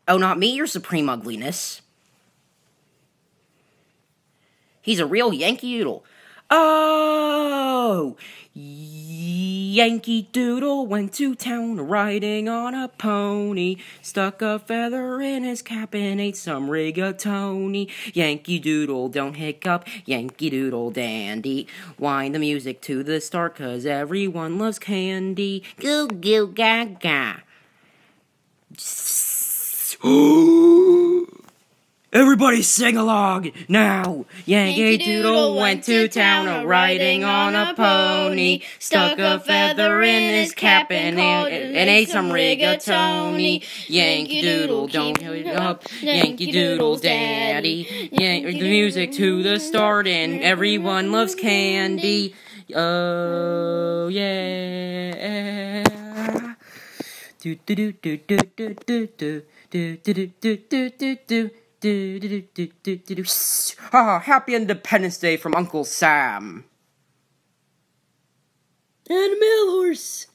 Oh, not me, your supreme ugliness. He's a real Yankee Doodle. Oh! Yankee Doodle went to town riding on a pony, stuck a feather in his cap and ate some rigatoni. Yankee Doodle, don't hiccup, Yankee Doodle dandy. Wind the music to the start, 'cause everyone loves candy. Goo goo gaga. Everybody sing along now! Yankee Doodle went to town riding on a pony, stuck a feather in his cap and ate some rigatoni. Yankee Doodle, don't hit up, Yankee Doodle's daddy. Yank the music to the start and everyone loves candy. Oh yeah. Do do do do do do do do do do do do do do. Ah, happy Independence Day from Uncle Sam. And a mail horse.